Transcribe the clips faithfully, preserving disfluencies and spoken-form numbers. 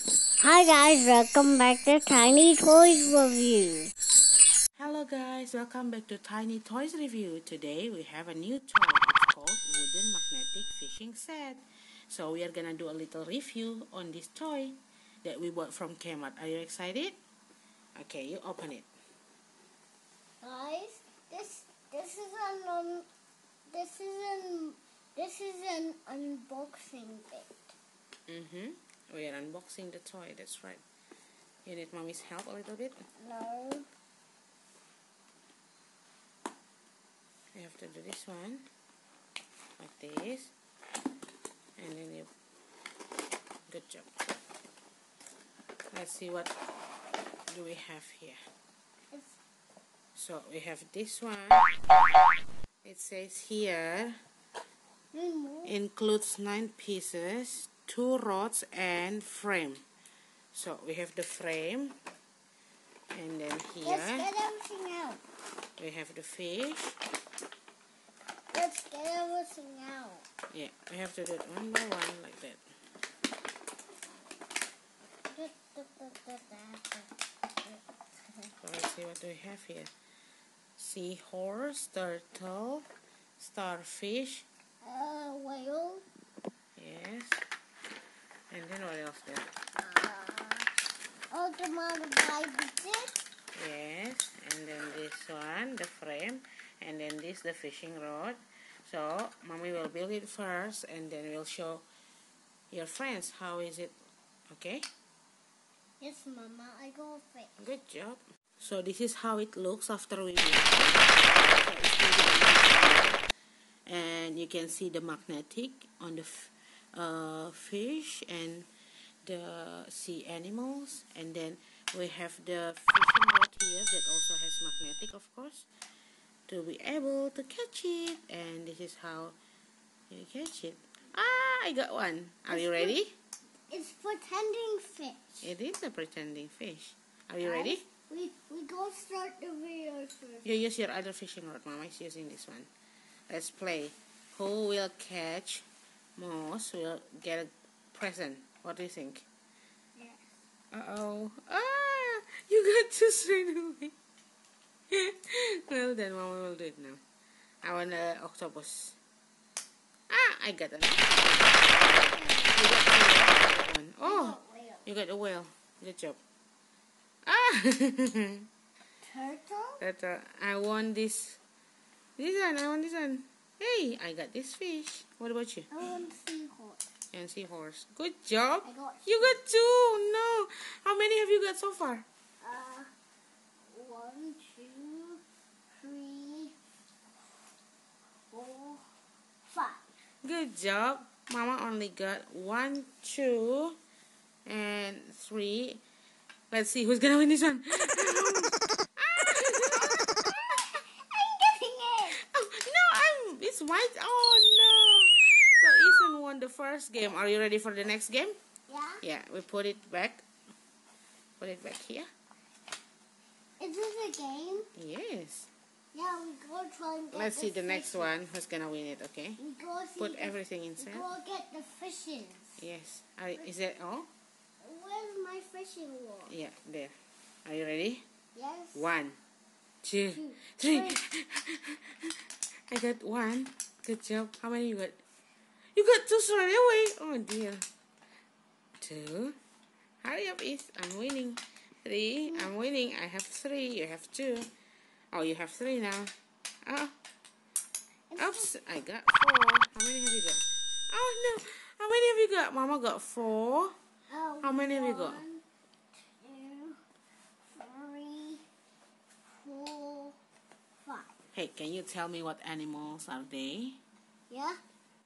Hi guys, welcome back to Tiny Toys Review. Hello guys, welcome back to Tiny Toys Review. Today we have a new toy. It's called Wooden Magnetic Fishing Set. So we are gonna do a little review on this toy that we bought from Kmart. Are you excited? Okay, you open it. Guys, this this is an um, this is an this is an unboxing bit. Mm-hmm. We are unboxing the toy, that's right. You need mommy's help a little bit? No. You have to do this one like this, and then you good job. Let's see what do we have here. It's So we have this one. It says here remove. includes nine pieces, two rods and frame. So we have the frame, and then here Let's get everything out. we have the fish. Let's get everything out. Yeah, we have to do it one by one like that. So let's see what do we have here. Seahorse, turtle, starfish. Uh, whale. Yes. And then what else there? Uh, automatic bite. Yes. And then this one, the frame. And then this, the fishing rod. So, mommy will build it first, and then we'll show your friends how is it. Okay? Yes, Mama, I go fish. Good job. So this is how it looks after we build it. And you can see the magnetic on the f uh, fish and the sea animals. And then we have the fishing rod here that also has magnetic, of course, to be able to catch it. And this is how you catch it. Ah, I got one. Are you ready? It's pretending fish. It is a pretending fish. Are you Guys, ready? We we go start the video first. You use your other fishing rod. Mama is using this one. Let's play. Who will catch most will get a present. What do you think? Yes. Uh-oh. Ah! You got to straight away. Well, then Mama will do it now. I want an octopus. Ah! I got it. You got the one. Oh! You got a whale. Good job. Ah! Turtle? That, uh, I want this. This one. I want this one. Hey, I got this fish. What about you? I want seahorse. And seahorse. Good job. I got You got two. No. How many have you got so far? uh one, two, three, four, five. Good job. Mama only got one, two, and three. Let's see who's gonna win this one. I'm getting it. Oh, no, I'm. It's white. Oh no. So Ethan won the first game. Are you ready for the next game? Yeah. Yeah. We put it back. Put it back here. Is this a game? Yes. Yeah, we go try and get Let's see the fishes. next one. Who's gonna win it? Okay. We go see Put the, everything we inside. go get the fishes. Yes. Are, is that all? Where's my fishing rod? Yeah, there. Are you ready? Yes. One, two, Two, three. three. I got one. Good job. How many you got? You got two straight away. Oh dear. Two. Hurry up, Is. I'm winning. Three. I'm winning. I have three. You have two. Oh, you have three now. Oh. Oops. I got four. How many have you got? Oh no. How many have you got? Mama got four. Oh, How many have you got? one, two, three, four, five. Hey, can you tell me what animals are they? Yeah.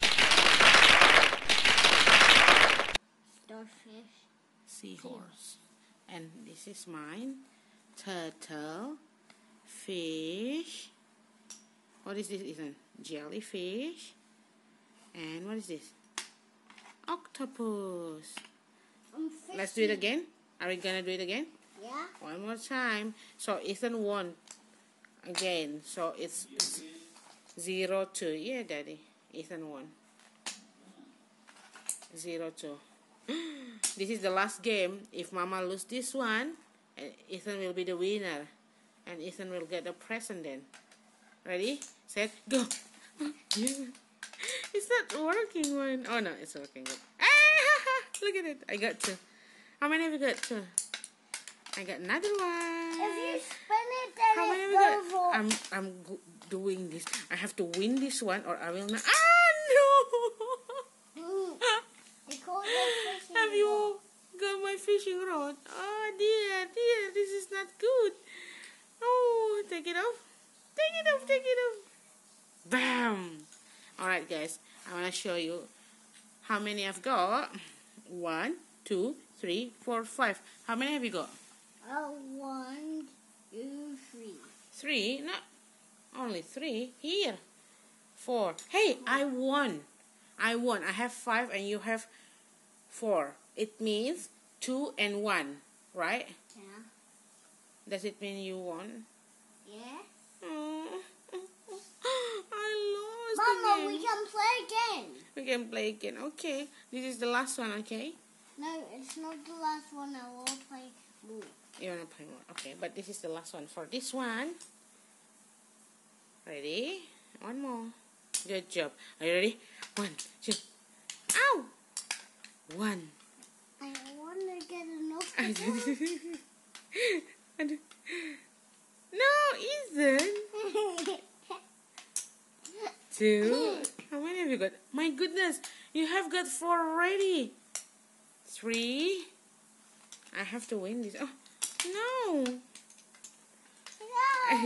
Starfish. Seahorse. And this is mine. Turtle. Fish. What is this, Ethan? Jellyfish. And what is this? Octopus. I'm Let's do it again. Are we gonna do it again? Yeah. One more time. So Ethan won again. So it's zero two. Yeah, Daddy. Ethan won. Zero two. This is the last game. If Mama lose this one, Ethan will be the winner. And Ethan will get the present then. Ready? Set, go. It's not working one. Oh no, it's working. Good. Ah, look at it. I got two. How many have you got? Two. I got another one. If you spin it, then How many it have you got? goes off. I'm I'm go- doing this. I have to win this one or I will not. Ah no! Mm. They call it fishing Have rod. you got my fishing rod? Oh dear, dear, this is not good. Oh, take it off. Take it off, take it off. Bam! Alright guys, I want to show you how many I've got. One, two, three, four, five. How many have you got? Uh, one, two, three. Three? No, only three. Here. Four. Hey, I won. I won. I have five and you have four. It means two and one, right? Yeah. Does it mean you won? Yeah. Oh, I lost Mama, again. we can play again. We can play again. Okay. This is the last one, okay? No, it's not the last one. I will play more. You want to play more? Okay, but this is the last one for this one. Ready? One more. Good job. Are you ready? One, two. Ow! One. I want to get enough. I did. I did. No, Ethan. Two. How many have you got? My goodness, you have got four already. Three. I have to win this. Oh, no. No.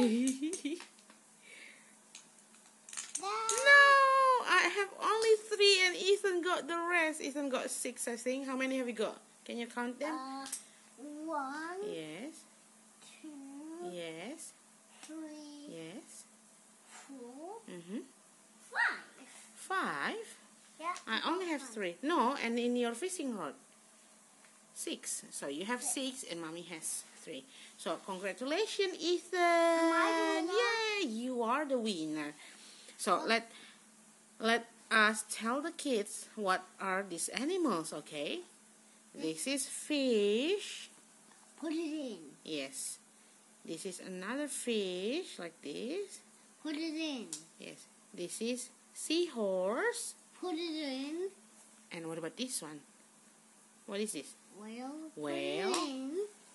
No, I have only three and Ethan got the rest. Ethan got six, I think. How many have you got? Can you count them? Uh, one, Yes, two, yes, three, yes. four, Mm-hmm. five. Five? Yeah. I only have three. No, and in your fishing rod. Six. So you have six and Mommy has three. So congratulations, Ethan. I the winner? Yeah, you are the winner. So let let us tell the kids what are these animals, okay? This is fish. Put it in. Yes. This is another fish like this. Put it in. Yes. This is seahorse. Put it in. And what about this one? What is this? Whale. Whale. Put it in.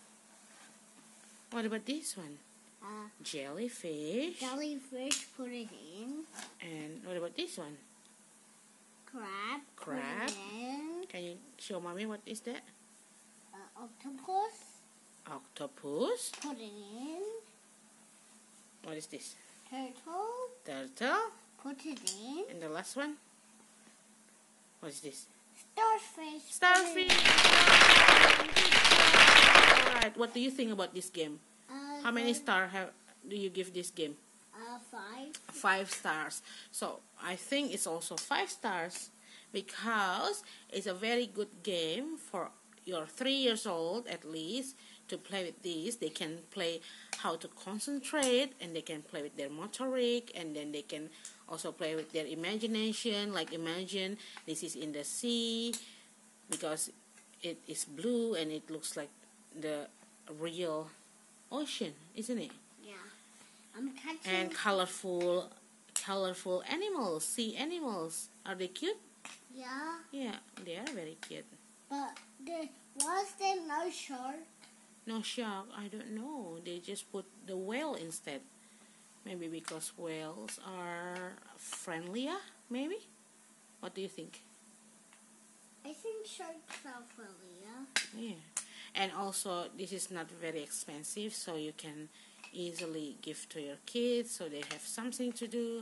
What about this one? Uh, Jellyfish. jellyfish. Put it in. And what about this one? Crab. Crab. Put it in. Can you show Mommy what is that? Uh, octopus. Octopus. Put it in. What is this? Turtle. Turtle. Put it in. And the last one? What is this? Starfish. Put it Starfish. in. Alright, what do you think about this game? Uh, How many then, stars have do you give this game? Uh, five. Five stars. So I think it's also five stars because it's a very good game for your three years old at least to play with this. They can play how to concentrate and they can play with their motoric and then they can also play with their imagination. Like imagine this is in the sea because it is blue and it looks like the real ocean, isn't it? Yeah. I'm catching. And colorful colorful animals, sea animals. Are they cute? Yeah. Yeah, they are very cute. But there was there no shark? No shark, I don't know. They just put the whale instead. Maybe because whales are friendlier, maybe? What do you think? I think sharks are friendlier. Yeah. And also, this is not very expensive, so you can easily give to your kids so they have something to do.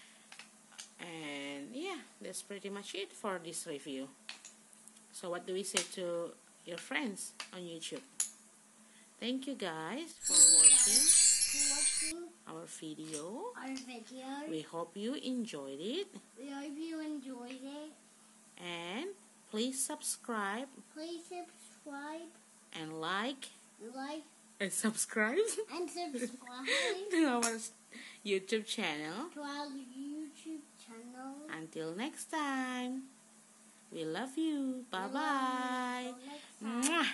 And yeah, that's pretty much it for this review. So what do we say to your friends on YouTube? Thank you guys for watching For watching our video. our video. We hope you enjoyed it. We hope you enjoyed it. And please subscribe Please subscribe, and like like, and subscribe and subscribe to our YouTube channel. to our YouTube channel. Until next time, We love you. Bye bye. Till next time.